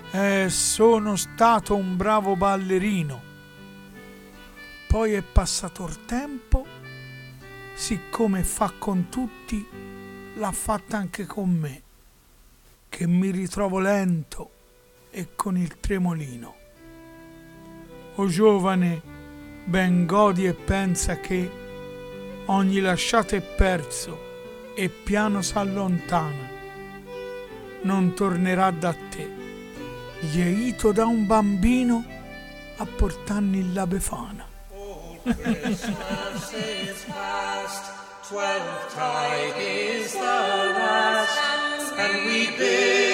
Sono stato un bravo ballerino. Poi è passato il tempo, siccome fa con tutti, l'ha fatta anche con me, che mi ritrovo lento e con il tremolino. O giovane, ben godi e pensa che ogni lasciato è perso e piano s'allontana. Non tornerà da te, gieito da un bambino a portarmi la befana. Christmas is past, 12th tide is the last, and we bid